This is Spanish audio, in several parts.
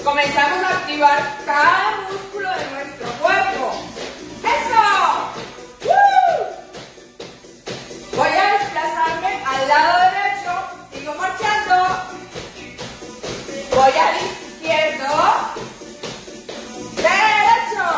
Comenzamos a activar cada músculo de nuestro cuerpo. ¡Eso! Voy a desplazarme al lado derecho. Sigo marchando. Voy al izquierdo. Derecho.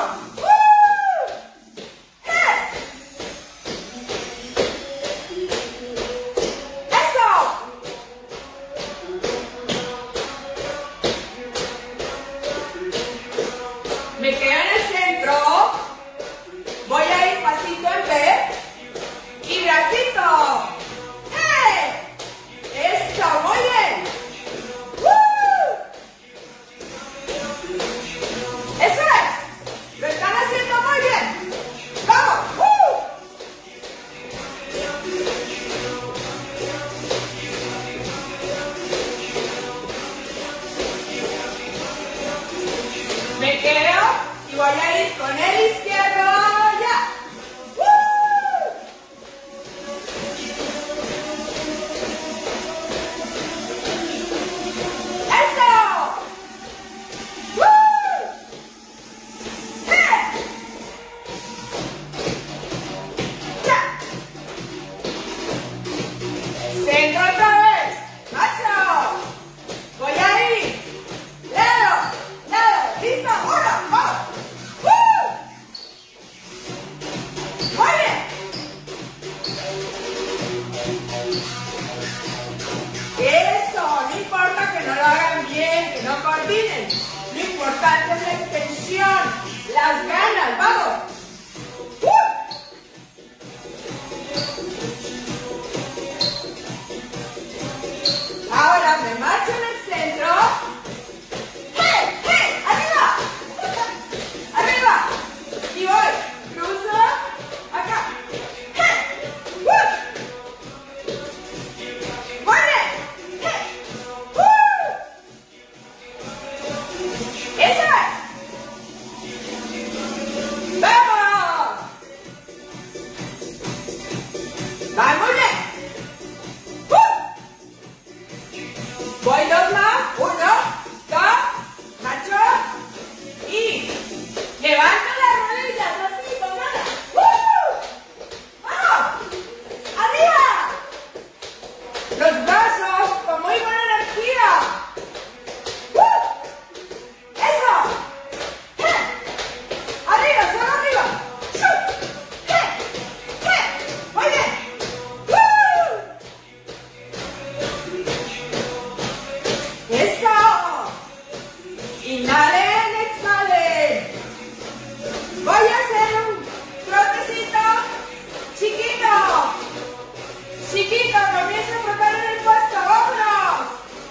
Me quedo en el centro, voy a ir pasito en B y bracito. ¡Eso! ¡Muy bien! ¡Eso es! ¡Lo están haciendo muy bien! ¡Vamos! Me quedo y voy a ir con el izquierdo, ya. ¡Eso! ¡Ya! Centro otra vez. ¡Macho! Voy a ir. ¡Lado! ¡Listo! ¡Uno! ¡Vamos! ¡Muy bien! Eso, no importa que no lo hagan bien, que no coordinen. Lo importante es la intención, las ganas. ¡Vamos! Ahora me marcho en el centro. ¡Arriba! ¡Arriba! Y voy. Cruzo. Acá. Muy bien. Eso es. ¡Vamos! ¡Va muy bien! Voy dos más. Uno, dos, macho. Y levanto las rodillas así, con ganas. ¡Vamos! ¡Arriba! Los brazos con muy buena energía. ¡Eso! ¡Arriba, solo arriba! ¡Muy bien! ¡Eso! Inhalen, exhalen. Voy a hacer un trotecito chiquito. Chiquito, comienza a trotar en el puesto. ¡Vámonos!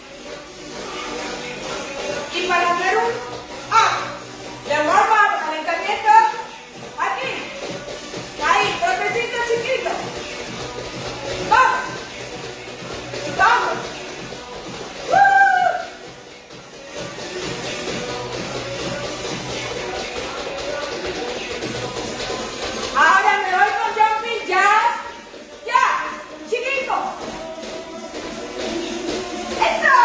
Y para hacer un de warm-up, calentamiento, aquí. Ahí, trotecito chiquito. ¡Vamos! ¡Vamos! Ahora me voy con jumping jazz. Ya, chiquito. Eso.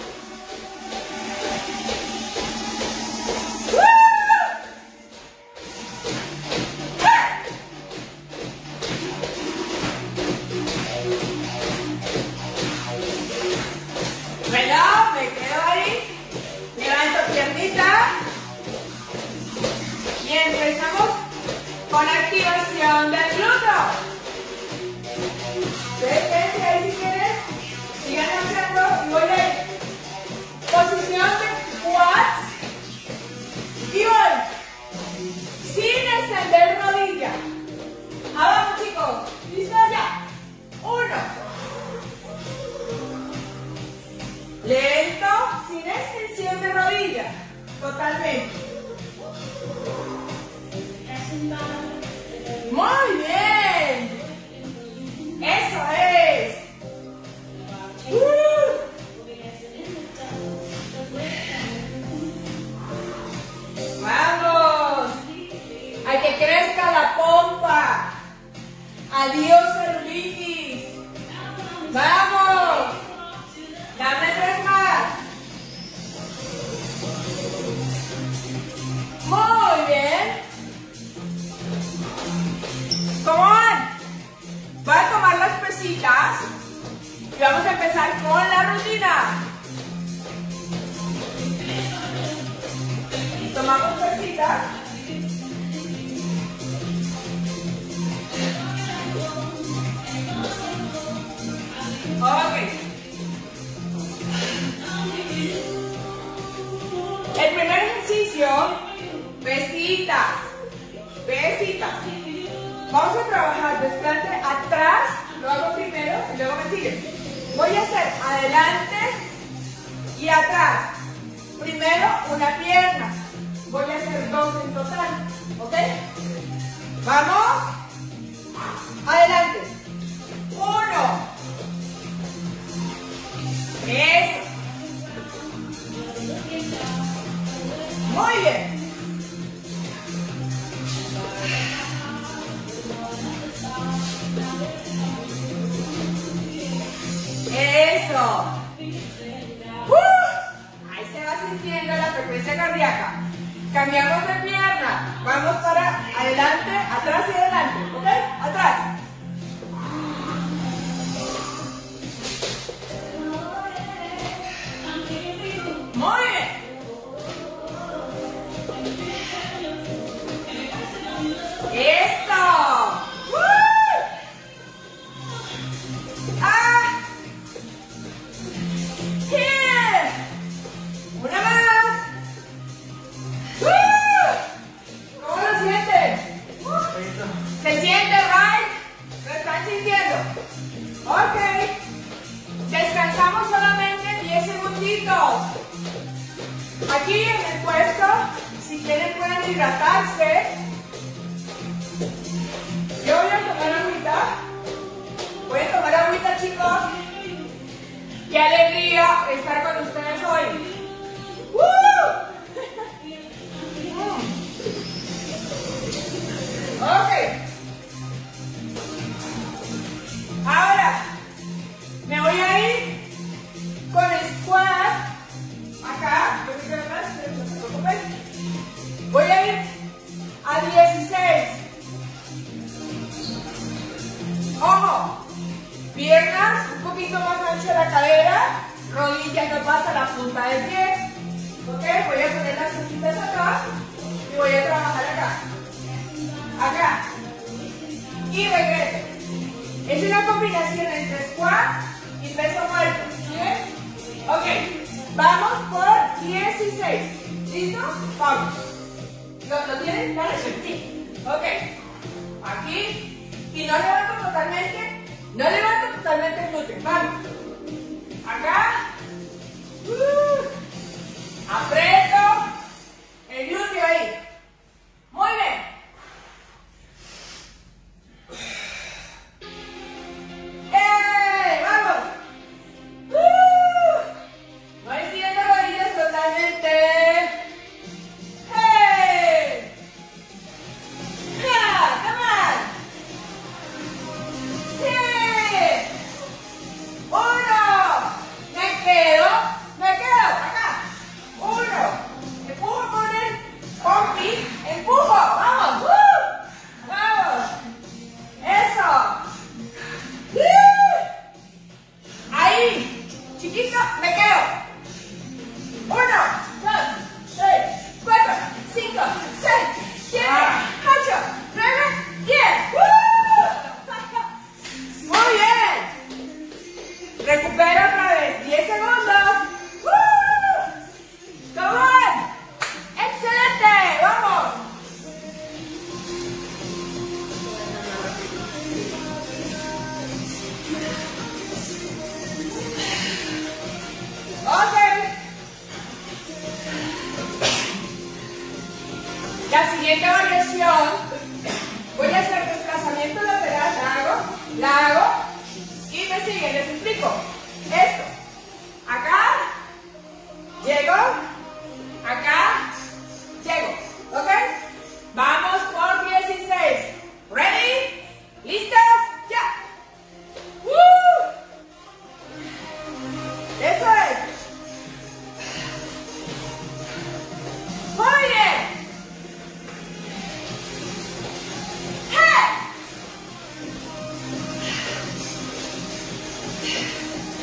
Bueno, me quedo ahí. Levanto piernita. Y empezamos con activación del glúteo. Ustedes ahí si quieren, sigan haciendo y voy a ir. Posición de quads. Y voy. Sin extender rodilla. Abajo, chicos. ¿Listo? Ya. Uno. Lento, sin extensión de rodilla. Totalmente. Muy bien. Eso es. Vamos. Hay que crezca la pompa. Adiós celulitis. Vamos. Dame tres más. espalda. Ok. El primer ejercicio, besitas, besitas. Vamos a trabajar desplante atrás, lo hago primero y luego me sigue. Voy a hacer adelante y atrás. Primero una pierna. Voy a hacer 2 en total, ¿ok? Vamos. Adelante. 1. Eso. Muy bien. Eso. Ahí se va sintiendo la frecuencia cardíaca. Cambiamos de pierna. Vamos para adelante, atrás y adelante. ¿Ok? Atrás. Muy bien. ¡Eso! Una más. ¿Cómo lo sienten? ¿Se siente, right? ¿Lo están sintiendo? Ok. Descansamos solamente 10 segunditos. Aquí en el puesto, si quieren pueden hidratarse. Yo voy a tomar agüita. Voy a tomar agüita, chicos. ¡Qué alegría estar con ustedes hoy! Ok. Ahora me voy a ir con el squat. Acá, un poquito más, no se preocupen. Voy a ir a 16. Ojo, piernas un poquito más ancho de la cadera, rodilla no pasa la punta del pie. Ok, voy a poner las puntitas acá y voy a trabajar acá. Acá. Y regreso. Es una combinación entre squat y peso muerto. ¿Sí? Ok, vamos por 16. ¿Listo? Vamos. ¿Lo tienen? ¿Vale? Sí. Ok. Aquí. Y no levanto totalmente. No levanto totalmente el glúteo. Vamos. Acá. Aprieto el glúteo ahí. Muy bien. ¡Vamos! No extiendo rodillas totalmente. ¡Hey! ¡Ja! ¡Come on! ¡Sí! 1. Me quedo acá. 1. Empujo con el pompi. Empujo. Vamos. Vamos. Eso. Ahí. Chiquito, me quedo. 1, 2, 3, 4, 5, 6, 7, 8, 9, 10. Muy bien. Recupera otra vez. 10 segundos. Come on. Excelente. Vamos. Ok. La siguiente variación, voy a hacer desplazamiento lateral, la hago y me siguen, les explico. Esto, acá, llego, acá, llego, ¿ok? Vamos por 16. ¿Ready? ¿Listos? ¡Ya! Eso es. Muy bien. ¡Hey!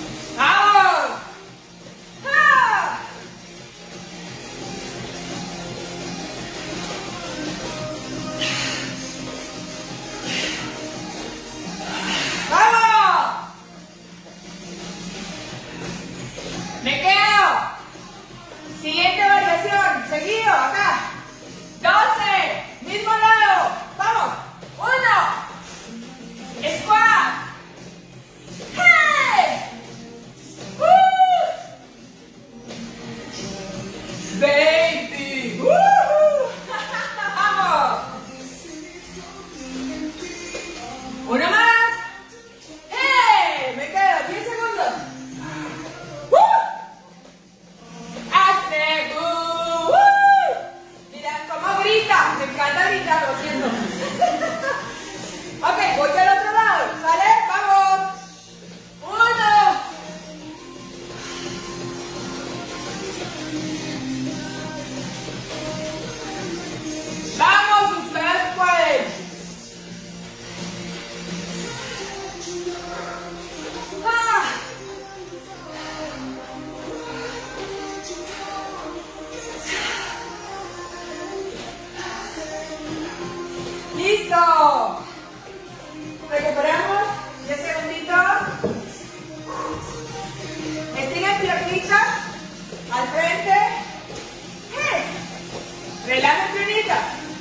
rodillitas.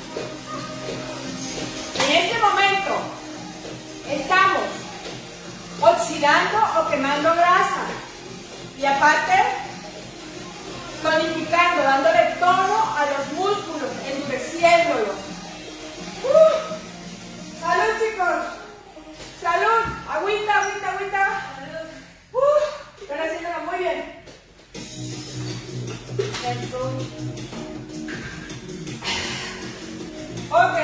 En este momento estamos oxidando o quemando grasa y aparte tonificando, dándole tono a los músculos, endureciéndolos. ¡Salud, chicos! ¡Salud! ¡Agüita, agüita, agüita! Están haciéndolo muy bien. Let's go. Ok.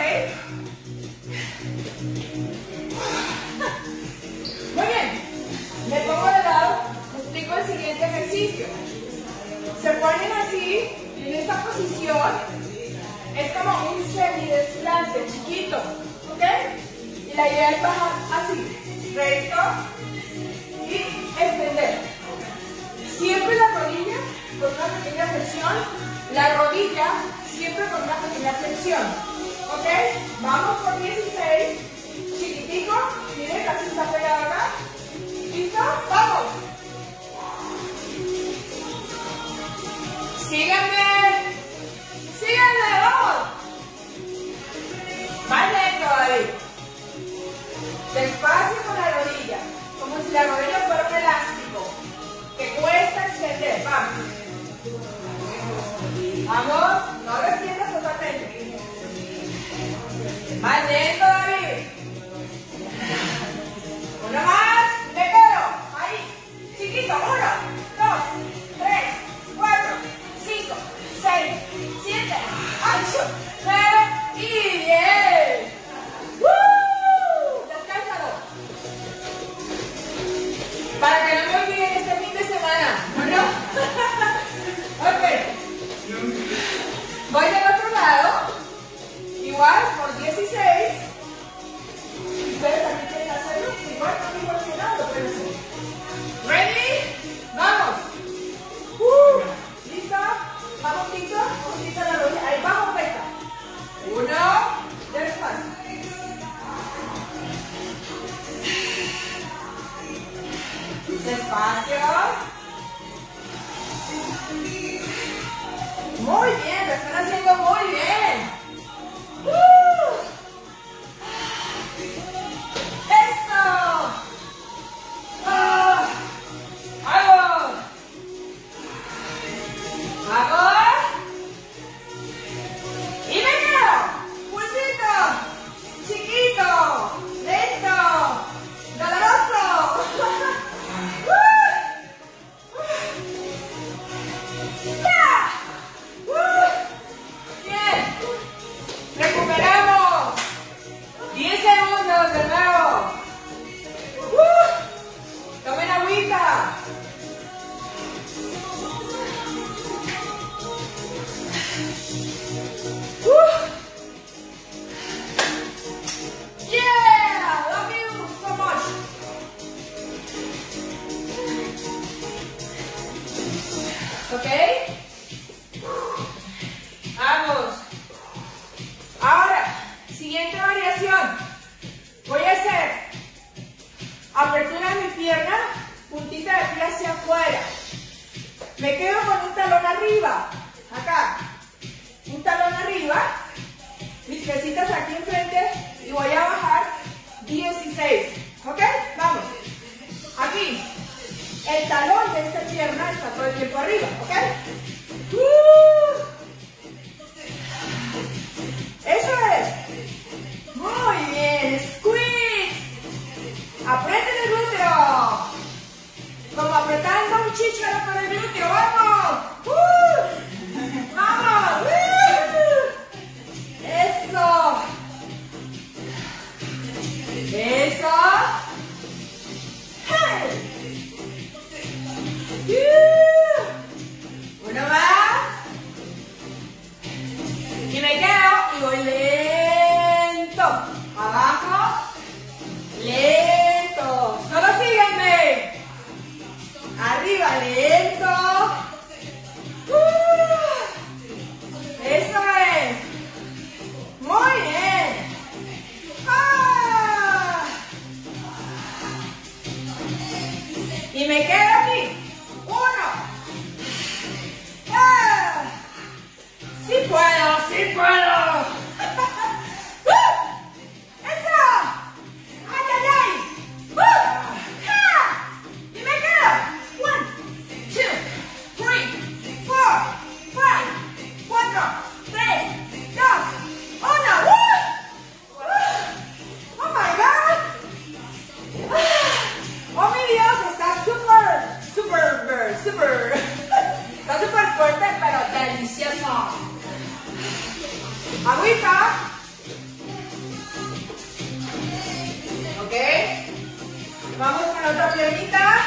Muy bien. Me pongo de lado. Explico el siguiente ejercicio. Se ponen así, en esta posición. Es como un semidesplante chiquito. ¿Ok? Y la idea es bajar así. Recto. Y extender. Siempre la rodilla con una pequeña flexión. La rodilla siempre con una pequeña flexión. ¿Ok? Vamos por 16. Chiquitico. Miren, casi está pegado acá. ¿Listo? ¡Vamos! Síganme. Síganme, vamos. Más lento, David. Despacio con la rodilla. Como si la rodilla fuera un elástico. Que cuesta extender. Vamos. Vamos. No lo extiendas totalmente. Más lento, David. Uno más. Me quedo. Ahí. Chiquito. 1, 2, 3, 4, 5, 6, 7, 8, 9 y 10. Descánsalo. Para que no me olviden este fin de semana. ¿No? Ok. Voy del otro lado. Igual por 16. Ustedes también quieren hacerlo. Igual no igual que nada, pero sí. Ready? Vamos. ¿Listo? Vamos poquito la rodilla. Ahí vamos recta. 1, despacio. Despacio. Muy bien, lo están haciendo muy bien. ¡Eso! ¡Vamos! ¡Vamos! ¡Y me quedo! ¡Pulsito! ¡Chiquito! ¡Lento! ¡Doloroso! ¡Ya! ¡Bien! ¡Recuperamos! 10 segundos de nuevo. ¡Tomen agüita! Yeah! Love you so much. ¿Ok? Vamos. Ahora, siguiente variación. Voy a hacer apertura de mi pierna, puntita de pie hacia afuera. Me quedo con un talón arriba. Acá. Un talón arriba. Mis piecitas aquí enfrente. Y voy a bajar 16. ¿Ok? Vamos. Aquí. El talón de esta pierna está todo el tiempo arriba. ¿Ok? Eso es. Muy bien. Squeeze. Aprieten el glúteo. Como apretando un chícharo con el glúteo. ¡Vamos! ¡Vamos! ¡Eso! ¡Eso! ¡Hey! Agüita. Ok. Vamos con la otra piernita.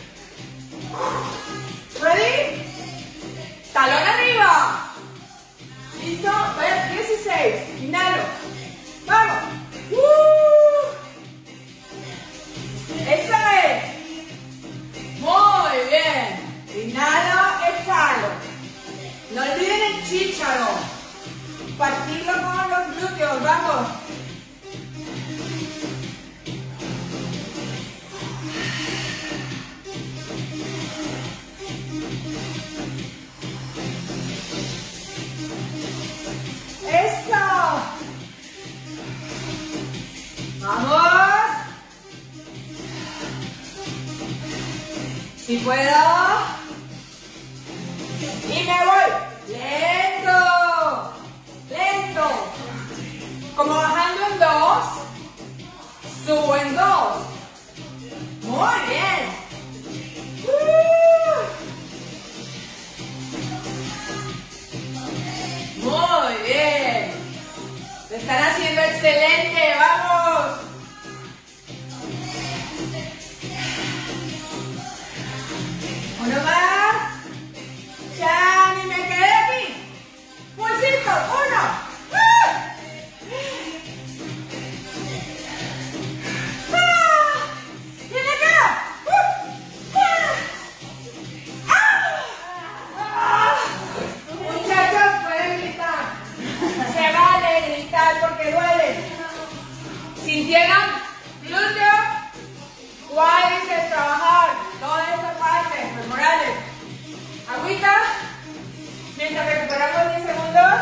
Ready? Talón arriba. ¿Listo? Vaya, 16. Inhalo. Vamos. Eso es. Muy bien. Inhalo, exhalo. No olviden el chícharo. Partirlo con los glúteos. Vamos. Eso. Vamos. Si puedo. Y me voy. Lento. Lento. Como bajando en 2. Subo en 2. Muy bien. Muy bien. Lo están haciendo excelente. Vamos. Uno más. Ya ni me quedé aquí. Pulsito. 1. Y me quedo. Muchachos, pueden gritar. Se vale gritar porque duele. ¿Sintieron? Glúteo, cuádriceps trabajar. Toda esta parte, femorales. Agüita. Mientras recuperamos 10 segundos.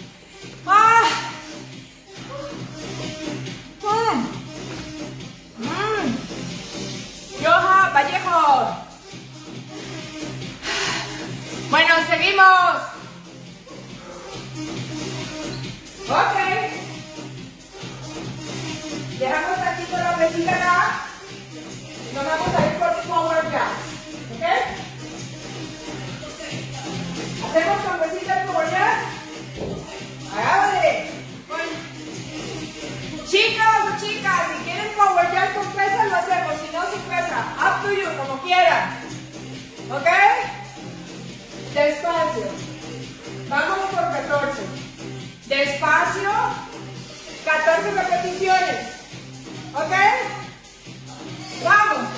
Yoja Vallejo. Bueno, seguimos. Ok. Dejamos aquí con la pesita acá. Y nos vamos a ir por power jumps. ¿Ok? Hacemos con pesita el power jump. Hagámosle. Chicos o chicas, si quieren power jump con pesas lo hacemos. Si no, sin pesa. Up to you, como quieran. ¿Ok? Despacio. Vamos por 14. Despacio. 14 repeticiones. ¿Ok? Vamos.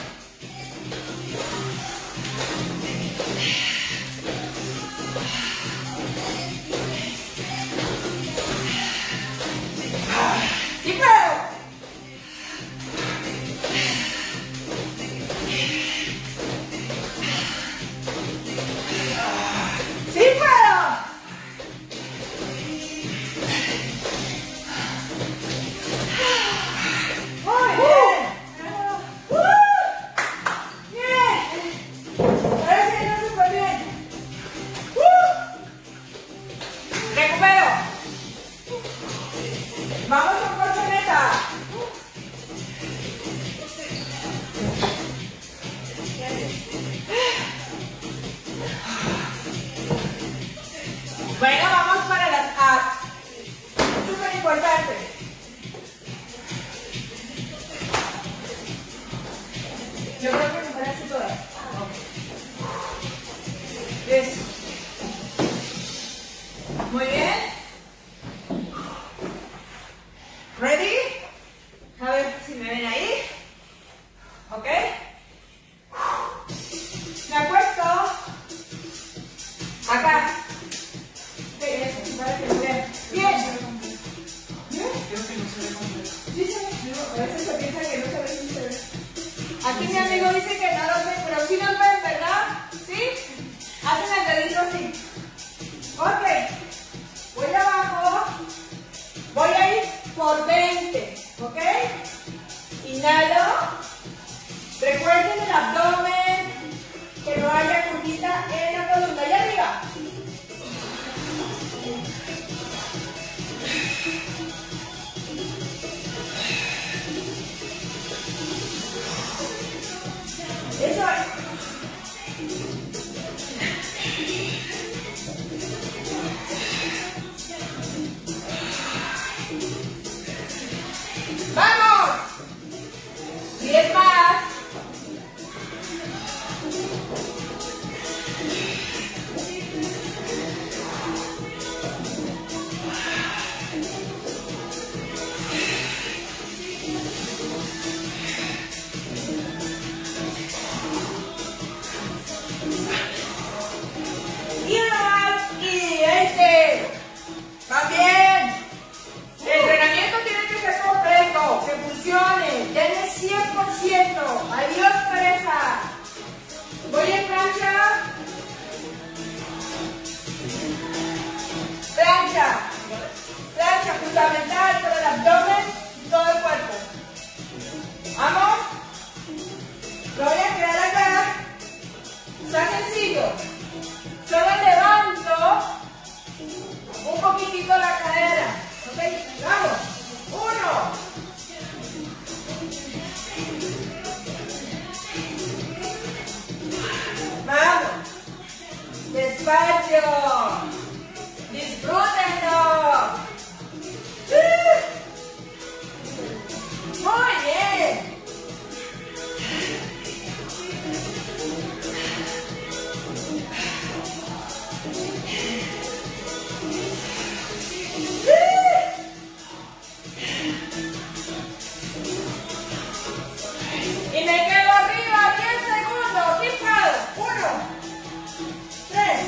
¡Sí puedo! ¡Sí puedo! ¡Muy bien! ¡Bien! Ahora sí, no súper bien. ¡Recupero! ¡Vamos con colchoneta! Bueno, vamos para las abs. Súper importante. Yo creo que mejor así todas. Eso. Muy bien. ¿Ready? A ver si me ven ahí. ¿Ok? Me acuesto acá. Eso, para que lo vean. Bien. Creo que no se ve completo. Sí, se ve. A veces se piensa que no se ve, sí se ve. Aquí mi amigo dice que no los ven, pero sí los ven, ¿verdad? ¿Sí? Hacen el dedito así. Ok. Voy abajo. Voy a ir por 20. ¿Ok? Inhalo. Recuerden el abdomen. Que no haya curvita en la columna. Allá arriba. Eso es. despacio. Disfrútenlo. Muy bien. Y me quedo arriba 10 segundos. Sí puedo. 1, 3.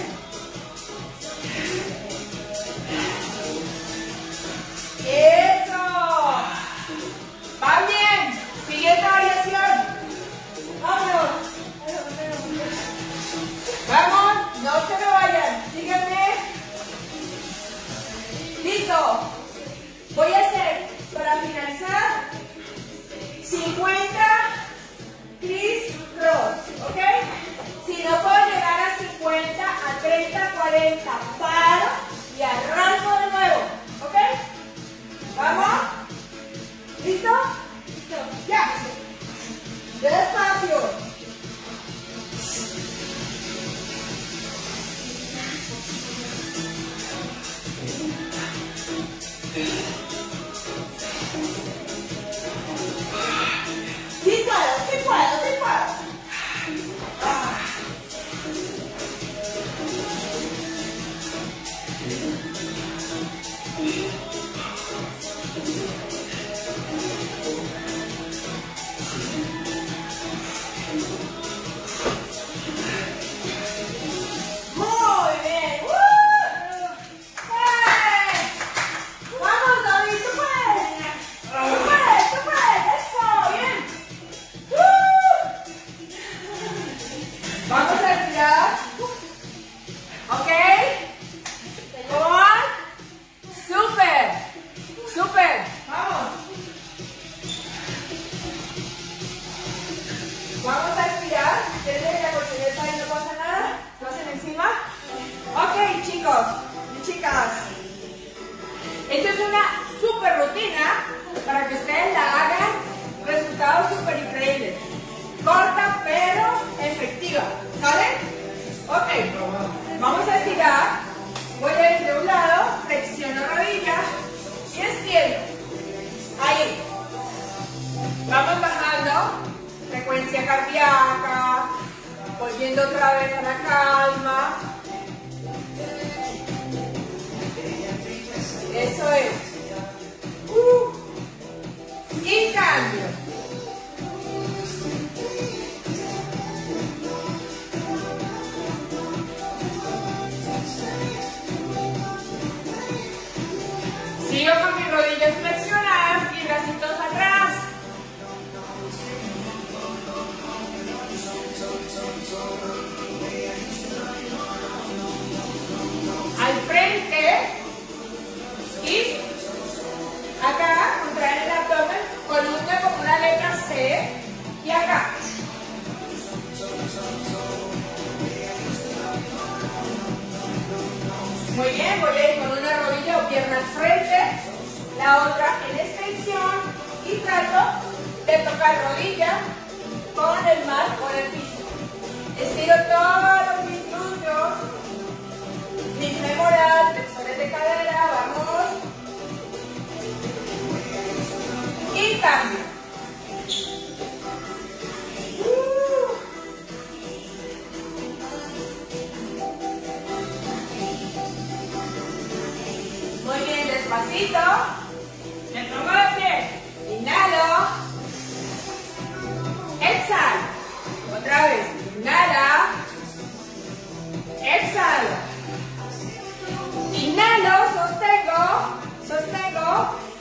Eso. Va bien. Siguiente variación. Vámonos. Vamos. No se me vayan. Síganme. Listo. Voy a hacer, para finalizar, 50 criss cross, ¿ok? Si no puedo llegar a 50, a 30, 40, paro y arranco de nuevo, ¿ok? ¿Vamos? ¿Listo? ¿Listo? ¡Ya! Despacio. Sí puedo, sí puedo, sí puedo. Muy bien. ¡Hey! Vamos, David, tú puedes. Tú puedes, tú puedes. Eso, bien. Vamos a estirar. ¿Ok? Con. Súper. Súper. Vamos. Vamos a estirar. Desde la colchoneta y no pasa nada. ¿Lo hacen encima? Ok, chicos y chicas. Esta es una súper rutina para que ustedes la hagan. Resultados súper increíbles. Corta pero efectiva. ¿Sale? Ok. Vamos a estirar. Voy a ir de un lado, flexiono rodilla y extiendo. Ahí. Vamos bajando. Frecuencia cardíaca. Volviendo otra vez a la calma. Eso es. Y cambio. Sigo con mis rodillas flexionadas y bracitos atrás. Al frente. Y acá, contraer el abdomen, columna como una letra C. Y acá. Muy bien, voy a ir con una rodilla o pierna al frente, la otra en extensión y trato de tocar rodilla con el mat o el piso. Estiro todos mis glúteos, mis femorales, flexores de cadera, vamos. Y cambio. Muy bien, despacito. Me pongo de pie. Inhalo. Exhalo. Otra vez. Inhala. Exhalo. Inhalo, sostengo. Sostengo.